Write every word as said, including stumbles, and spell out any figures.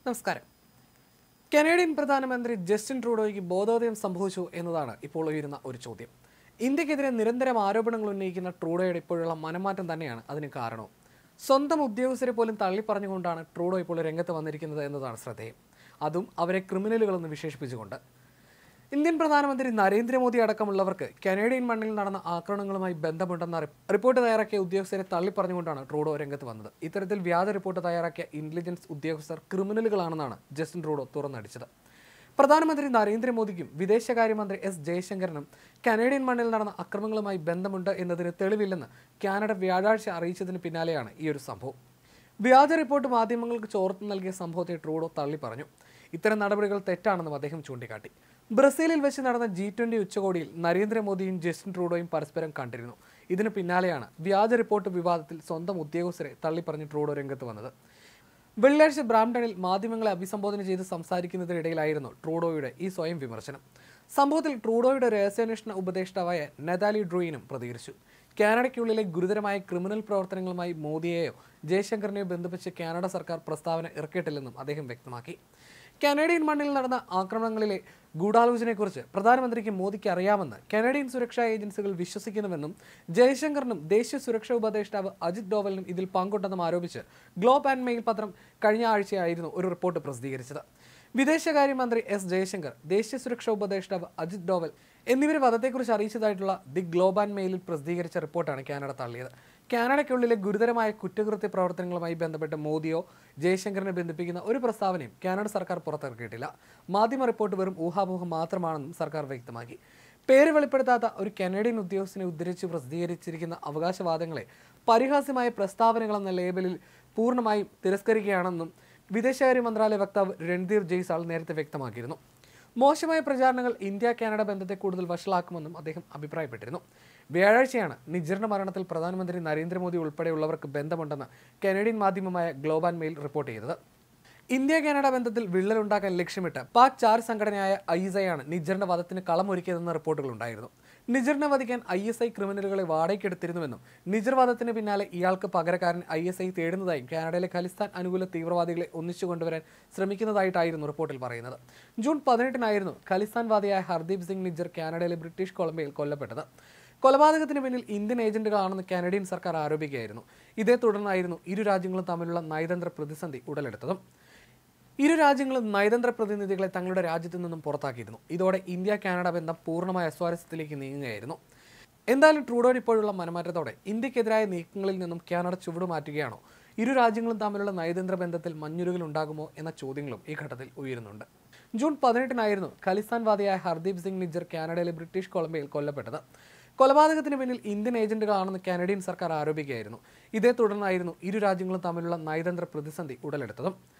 നമസ്കാരം. കനേഡിയൻ പ്രധാനമന്ത്രി ജസ്റ്റിൻ ട്രൂഡോയ്ക്ക് ബോധോദയം സംഭവിച്ചു എന്നതാണ് ഇപ്പോൾ ഉയരുന്ന ഒരു ചോദ്യം. ഇന്ത്യക്കെതിരെ നിരന്തരം ആരോപണങ്ങൾ ഉന്നയിക്കുന്ന ട്രൂഡോയുടെ ഇപ്പോഴുള്ള മനംമാറ്റം തന്നെയാണ് അതിന് കാരണവും. സ്വന്തം ഉദ്യോഗസ്ഥരെ പോലും തള്ളിപ്പറഞ്ഞുകൊണ്ടാണ് ട്രൂഡോ ഇപ്പോൾ രംഗത്ത് വന്നിരിക്കുന്നത് എന്നതാണ് ശ്രദ്ധേയം. അതും അവരെ ക്രിമിനലുകളെന്ന് വിശേഷിപ്പിച്ചുകൊണ്ട്. ഇന്ത്യൻ പ്രധാനമന്ത്രി നരേന്ദ്രമോദി അടക്കമുള്ളവർക്ക് കനേഡിയൻ മണ്ണിൽ നടന്ന ആക്രമണങ്ങളുമായി ബന്ധമുണ്ടെന്ന റിപ്പോർട്ട് തയ്യാറാക്കിയ ഉദ്യോഗസ്ഥരെ തള്ളിപ്പറഞ്ഞുകൊണ്ടാണ് ട്രൂഡോ രംഗത്ത് വന്നത്. ഇത്തരത്തിൽ വ്യാജ റിപ്പോർട്ട് തയ്യാറാക്കിയ ഇന്റലിജൻസ് ഉദ്യോഗസ്ഥർ ക്രിമിനലുകളാണെന്നാണ് ജസ്റ്റിൻ ട്രൂഡോ തുറന്നടിച്ചത്. പ്രധാനമന്ത്രി നരേന്ദ്രമോദിക്കും വിദേശകാര്യമന്ത്രി എസ് ജയശങ്കറിനും കനേഡിയൻ മണ്ണിൽ നടന്ന അക്രമങ്ങളുമായി ബന്ധമുണ്ട് എന്നതിന് തെളിവില്ലെന്ന് കാനഡ വ്യാഴാഴ്ച അറിയിച്ചതിന് പിന്നാലെയാണ് ഈ ഒരു സംഭവം. വ്യാജ റിപ്പോർട്ട് മാധ്യമങ്ങൾക്ക് ചോർത്ത് നൽകിയ സംഭവത്തെ ട്രൂഡോ തള്ളിപ്പറഞ്ഞു. ഇത്തരം നടപടികൾ തെറ്റാണെന്നും അദ്ദേഹം ചൂണ്ടിക്കാട്ടി. ബ്രസീലിൽ വെച്ച് നടന്ന ജി ട്വന്റി ഉച്ചകോടിയിൽ നരേന്ദ്രമോദിയും ജസ്റ്റിൻ ട്രൂഡോയും പരസ്പരം കണ്ടിരുന്നു. ഇതിനു പിന്നാലെയാണ് വ്യാജ റിപ്പോർട്ട് വിവാദത്തിൽ സ്വന്തം ഉദ്യോഗസ്ഥരെ തള്ളിപ്പറഞ്ഞ് ട്രൂഡോ രംഗത്ത് വന്നത്. വെള്ളിയാഴ്ച ബ്രാംപ്ടണിൽ മാധ്യമങ്ങളെ അഭിസംബോധന ചെയ്ത് സംസാരിക്കുന്നതിനിടയിലായിരുന്നു ട്രൂഡോയുടെ ഈ സ്വയം വിമർശനം. സംഭവത്തിൽ ട്രൂഡോയുടെ രഹസ്യാന്വേഷണ ഉപദേഷ്ടാവായ നതാലി ഡ്രൂയിനും പ്രതികരിച്ചു. കാനഡയ്ക്കുള്ളിലെ ഗുരുതരമായ ക്രിമിനൽ പ്രവർത്തനങ്ങളുമായി മോദിയെയോ ജയശങ്കറിനെയോ ബന്ധിപ്പിച്ച് കാനഡ സർക്കാർ പ്രസ്താവന ഇറക്കിയിട്ടില്ലെന്നും അദ്ദേഹം വ്യക്തമാക്കി. കനേഡിയൻ മണ്ണിൽ നടന്ന ആക്രമണങ്ങളിലെ ഗൂഢാലോചനയെക്കുറിച്ച് പ്രധാനമന്ത്രിക്ക് മോദിക്ക് അറിയാമെന്ന് കനേഡിയൻ സുരക്ഷാ ഏജൻസികൾ വിശ്വസിക്കുന്നുവെന്നും ജയശങ്കറിനും ദേശീയ സുരക്ഷാ ഉപദേഷ്ടാവ് അജിത് ഡോവലിനും ഇതിൽ പങ്കുണ്ടെന്നും ആരോപിച്ച് ഗ്ലോബ് ആൻഡ് മെയിൽ പത്രം കഴിഞ്ഞ ആഴ്ചയായിരുന്നു ഒരു റിപ്പോർട്ട് പ്രസിദ്ധീകരിച്ചത്. വിദേശകാര്യമന്ത്രി എസ് ജയശങ്കർ, ദേശീയ സുരക്ഷാ ഉപദേഷ്ടാവ് അജിത് ഡോവൽ എന്നിവരെ വധത്തെക്കുറിച്ച് അറിയിച്ചതായിട്ടുള്ള ദി ഗ്ലോബ് ആൻഡ് മെയിലിൽ പ്രസിദ്ധീകരിച്ച റിപ്പോർട്ടാണ് കാനഡ തള്ളിയത്. കാനഡയ്ക്കുള്ളിലെ ഗുരുതരമായ കുറ്റകൃത്യ പ്രവർത്തനങ്ങളുമായി ബന്ധപ്പെട്ട് മോദിയോ ജയശങ്കറിനെ ബന്ധിപ്പിക്കുന്ന ഒരു പ്രസ്താവനയും കാനഡ സർക്കാർ പുറത്തിറക്കിയിട്ടില്ല. മാധ്യമ റിപ്പോർട്ട് വെറും ഊഹാപോഹം മാത്രമാണെന്നും സർക്കാർ വ്യക്തമാക്കി. പേര് വെളിപ്പെടുത്താത്ത ഒരു കനേഡിയൻ ഉദ്യോഗസ്ഥനെ ഉദ്ധരിച്ച് പ്രസിദ്ധീകരിച്ചിരിക്കുന്ന അവകാശവാദങ്ങളെ പരിഹാസ്യമായ പ്രസ്താവനകളെന്ന ലേബലിൽ പൂർണ്ണമായും തിരസ്കരിക്കുകയാണെന്നും വിദേശകാര്യ മന്ത്രാലയ വക്താവ് രൺധീർ ജയ്സാൾ നേരത്തെ വ്യക്തമാക്കിയിരുന്നു. മോശമായ പ്രചാരണങ്ങൾ ഇന്ത്യ കാനഡ ബന്ധത്തെ കൂടുതൽ വഷളാക്കുമെന്നും അദ്ദേഹം അഭിപ്രായപ്പെട്ടിരുന്നു. വ്യാഴാഴ്ചയാണ് നിജറിന്റെ മരണത്തിൽ പ്രധാനമന്ത്രി നരേന്ദ്രമോദി ഉൾപ്പെടെയുള്ളവർക്ക് ബന്ധമുണ്ടെന്ന് കനേഡിയൻ മാധ്യമമായ ഗ്ലോബ് ആൻഡ് മെയിൽ റിപ്പോർട്ട് ചെയ്തത്. ഇന്ത്യ കാനഡ ബന്ധത്തിൽ വിള്ളലുണ്ടാക്കാൻ ലക്ഷ്യമിട്ട് പാക് ചാർ സംഘടനയായ ഐ എസ് ഐ ആണ് നിജറിന്റെ വധത്തിന് കളമൊരുക്കിയതെന്ന റിപ്പോർട്ടുകളുണ്ടായിരുന്നു. നിജറിനെ വധിക്കാൻ ഐ എസ് ഐ ക്രിമിനലുകളെ വാടകയ്ക്കെടുത്തിരുന്നുവെന്നും നിജർ വധത്തിന് പിന്നാലെ ഇയാൾക്ക് പകരക്കാരൻ ഐ എസ് ഐ തേടുന്നതായും കാനഡയിലെ ഖലിസ്ഥാൻ അനുകൂല തീവ്രവാദികളെ ഒന്നിച്ചു കൊണ്ടുവരാൻ ശ്രമിക്കുന്നതായിട്ടായിരുന്നു റിപ്പോർട്ടിൽ പറയുന്നത്. ജൂൺ പതിനെട്ടിനായിരുന്നു ഖലിസ്ഥാൻവാദിയായ ഹർദീപ് സിംഗ് നിജർ കാനഡയിലെ ബ്രിട്ടീഷ് കൊളംബിയയിൽ കൊല്ലപ്പെട്ടത്. കൊലപാതകത്തിന് പിന്നിൽ ഇന്ത്യൻ ഏജന്റുകളാണെന്ന് കാനഡിയൻ സർക്കാർ ആരോപിക്കുകയായിരുന്നു. ഇതേ തുടർന്നായിരുന്നു ഇരു രാജ്യങ്ങളും തമ്മിലുള്ള നയതന്ത്ര പ്രതിസന്ധി ഉടലെടുത്തതും. ഇരു രാജ്യങ്ങളും നയതന്ത്ര പ്രതിനിധികളെ തങ്ങളുടെ രാജ്യത്തു നിന്നും പുറത്താക്കിയിരുന്നു. ഇതോടെ ഇന്ത്യ കാനഡ ബന്ധം പൂർണ്ണമായ അസ്വാരസ്യത്തിലേക്ക് നീങ്ങുകയായിരുന്നു. എന്തായാലും ട്രൂഡോയുടെ ഇപ്പോഴുള്ള മനമാറ്റത്തോടെ ഇന്ത്യക്കെതിരായ നീക്കങ്ങളിൽ നിന്നും കാനഡ ചുവടുമാറ്റുകയാണോ? ഇരു രാജ്യങ്ങളും തമ്മിലുള്ള നയതന്ത്ര ബന്ധത്തിൽ മഞ്ഞുരുകൾ ഉണ്ടാകുമോ എന്ന ചോദ്യങ്ങളും ഈ ഘട്ടത്തിൽ ഉയരുന്നുണ്ട്. ജൂൺ പതിനെട്ടിനായിരുന്നു ഖലിസ്ഥാൻവാദിയായ ഹർദീപ് സിംഗ് നിജർ കാനഡയിലെ ബ്രിട്ടീഷ് കൊളംബിയയിൽ കൊല്ലപ്പെട്ടത്. കൊലപാതകത്തിന് പിന്നിൽ ഇന്ത്യൻ ഏജന്റുകളാണെന്ന് കാനഡിയൻ സർക്കാർ ആരോപിക്കുകയായിരുന്നു. ഇതേ തുടർന്നായിരുന്നു ഇരു രാജ്യങ്ങളും തമ്മിലുള്ള നയതന്ത്ര പ്രതിസന്ധി ഉടലെടുത്തതും.